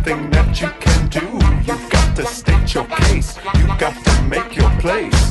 something that you can do. You got to state your case, you got to make your place.